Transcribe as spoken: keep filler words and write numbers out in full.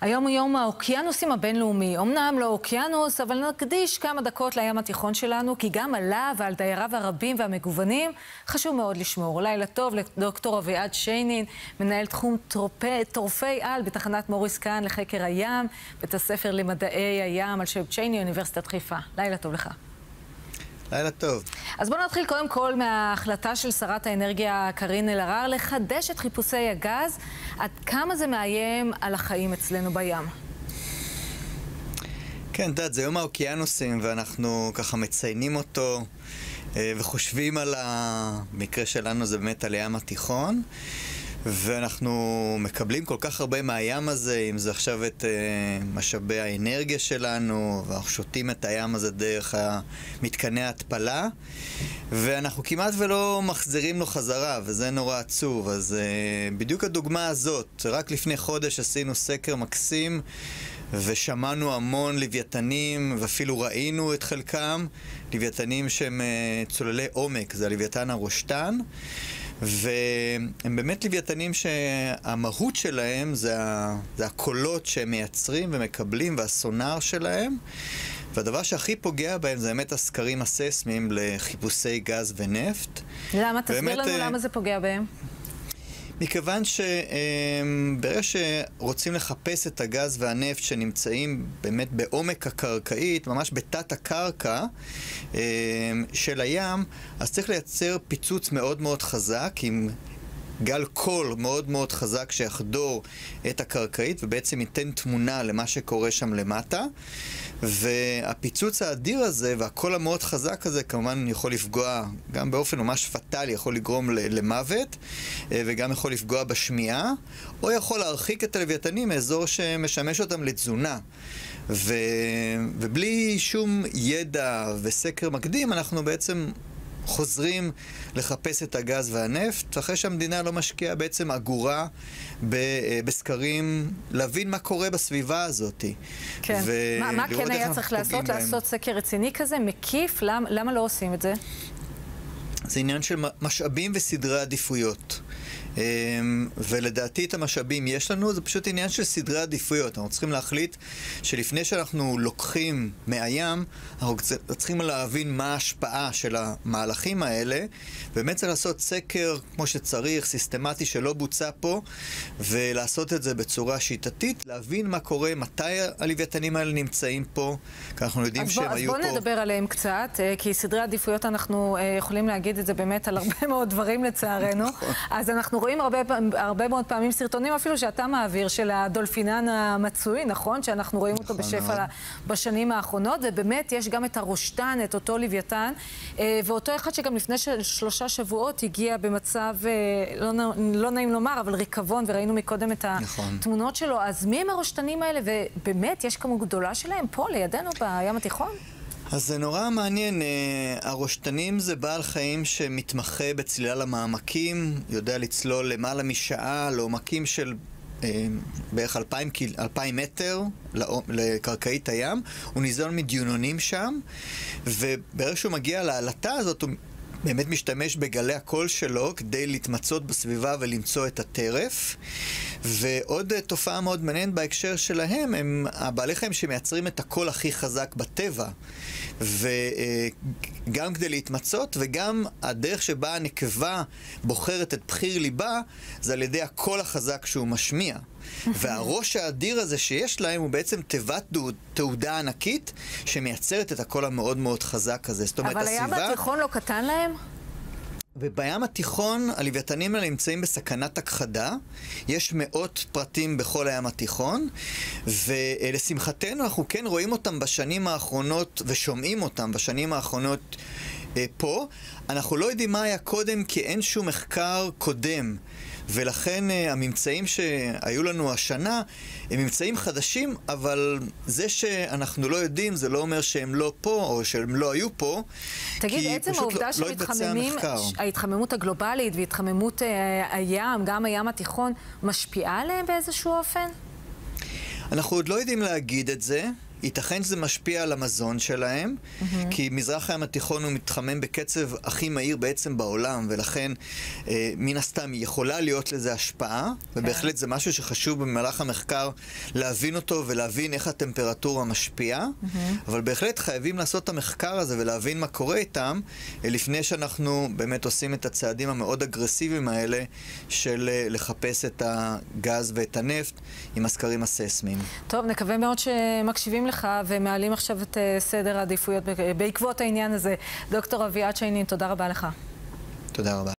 היום הוא יום האוקיינוסים הבינלאומי. אמנם לא אוקיינוס, אבל נקדיש כמה דקות לים התיכון שלנו, כי גם עליו ועל דייריו הרבים והמגוונים חשוב מאוד לשמור. לילה טוב לדוקטור אביעד שיינין, מנהל תחום טורפי על בתחנת מוריס קאהן לחקר הים, בית הספר למדעי הים על שם צ'ייני, אוניברסיטת חיפה. לילה טוב לך. לילה טוב. אז בואו נתחיל קודם כל מההחלטה של שרת האנרגיה קארין אלהרר לחדש את חיפושי הגז. עד כמה זה מאיים על החיים אצלנו בים? כן, את יודעת, זה יום האוקיינוסים ואנחנו ככה מציינים אותו וחושבים על המקרה שלנו, זה באמת על הים התיכון. ואנחנו מקבלים כל כך הרבה מהים הזה, אם זה עכשיו את uh, משאבי האנרגיה שלנו, ואנחנו שותים את הים הזה דרך מתקני ההתפלה, ואנחנו כמעט ולא מחזירים לו חזרה, וזה נורא עצוב. אז uh, בדיוק הדוגמה הזאת, רק לפני חודש עשינו סקר מקסים, ושמענו המון לוויתנים, ואפילו ראינו את חלקם, לוויתנים שהם uh, צוללי עומק, זה הלוויתן הרושטן, והם באמת לוויתנים שהמהות שלהם זה, ה... זה הקולות שהם מייצרים ומקבלים והסונאר שלהם, והדבר שהכי פוגע בהם זה באמת הסקרים הססמיים לחיפושי גז ונפט. למה? תסביר לנו למה זה פוגע בהם. מכיוון שברגע שרוצים לחפש את הגז והנפט שנמצאים באמת בעומק הקרקעית, ממש בתת הקרקע של הים, אז צריך לייצר פיצוץ מאוד מאוד חזק עם גל קול מאוד מאוד חזק שיחדור את הקרקעית ובעצם ייתן תמונה למה שקורה שם למטה. והפיצוץ האדיר הזה והקול המאוד חזק הזה כמובן יכול לפגוע גם באופן ממש פטלי, יכול לגרום למוות וגם יכול לפגוע בשמיעה, או יכול להרחיק את הלוויתנים מאזור שמשמש אותם לתזונה. ו... ובלי שום ידע וסקר מקדים אנחנו בעצם חוזרים לחפש את הגז והנפט, אחרי שהמדינה לא משקיעה בעצם אגורה בסקרים, להבין מה קורה בסביבה הזאת. כן. מה, מה כן היה צריך לעשות? בהם. לעשות סקר רציני כזה, מקיף? למ, למה לא עושים את זה? זה עניין של משאבים וסדרי עדיפויות. ולדעתי את המשאבים יש לנו, זה פשוט עניין של סדרי עדיפויות. אנחנו צריכים להחליט שלפני שאנחנו לוקחים מהים, אנחנו צריכים להבין מה ההשפעה של המהלכים האלה, באמת צריך לעשות סקר כמו שצריך, סיסטמטי שלא בוצע פה, ולעשות את זה בצורה שיטתית, להבין מה קורה, מתי הלוויתנים האלה נמצאים פה, כי אנחנו יודעים שהם היו פה. אז בואו נדבר עליהם קצת, כי סדרי עדיפויות אנחנו יכולים להגיד את זה באמת על הרבה מאוד דברים לצערנו. אז אנחנו רואים הרבה, הרבה מאוד פעמים סרטונים אפילו שאתה מעביר של הדולפינן המצוי, נכון? שאנחנו רואים אותו בשפע בשנים האחרונות, ובאמת יש גם את הרושטן, את אותו לוויתן, ואותו אחד שגם לפני שלושה שבועות הגיע במצב, לא, לא נעים לומר, אבל ריקבון, וראינו מקודם את התמונות שלו. אז מי הם הרושטנים האלה? ובאמת יש כמות גדולה שלהם פה לידינו בים התיכון? אז זה נורא מעניין, הרושטנים זה בעל חיים שמתמחה בצלילה למעמקים, יודע לצלול למעלה משעה לעומקים של בערך אלפיים, אלפיים מטר לקרקעית הים, הוא ניזון מדיונונים שם, וברגע שהוא מגיע לעלתה הזאת הוא באמת משתמש בגלי הקול שלו כדי להתמצות בסביבה ולמצוא את הטרף. ועוד תופעה מאוד מעניינת בהקשר שלהם הם הבעלי חיים שמייצרים את הקול הכי חזק בטבע, וגם כדי להתמצות וגם הדרך שבה הנקבה בוחרת את בחיר ליבה זה על ידי הקול החזק שהוא משמיע. והראש האדיר הזה שיש להם הוא בעצם תיבת תעודה ענקית שמייצרת את הקול המאוד מאוד חזק הזה. אבל הים התיכון לא קטן להם? ובים התיכון הלוויתנים האלה נמצאים בסכנת הכחדה, יש מאות פרטים בכל הים התיכון, ולשמחתנו אנחנו כן רואים אותם בשנים האחרונות ושומעים אותם בשנים האחרונות פה. אנחנו לא יודעים מה היה קודם כי אין שום מחקר קודם, ולכן הממצאים שהיו לנו השנה הם ממצאים חדשים, אבל זה שאנחנו לא יודעים זה לא אומר שהם לא פה או שהם לא היו פה. תגיד, עצם העובדה שמתחממים, ההתחממות הגלובלית והתחממות הים, גם הים התיכון, משפיעה עליהם באיזשהו אופן? אנחנו עוד לא יודעים להגיד את זה, ייתכן שזה משפיע על המזון שלהם, mm-hmm. כי מזרח הים התיכון הוא מתחמם בקצב הכי מהיר בעצם בעולם, ולכן אה, מן הסתם יכולה להיות לזה השפעה, okay. ובהחלט זה משהו שחשוב במהלך המחקר להבין אותו ולהבין איך הטמפרטורה משפיעה, mm-hmm. אבל בהחלט חייבים לעשות את המחקר הזה ולהבין מה קורה איתם, אה, לפני שאנחנו באמת עושים את הצעדים המאוד אגרסיביים האלה של אה, לחפש את הגז ואת הנפט עם הסקרים הססמיים. טוב, נקווה מאוד שמקשיבים לך ומעלים עכשיו את סדר העדיפויות בעקבות העניין הזה. דוקטור אביעד שיינין, תודה רבה לך. תודה רבה.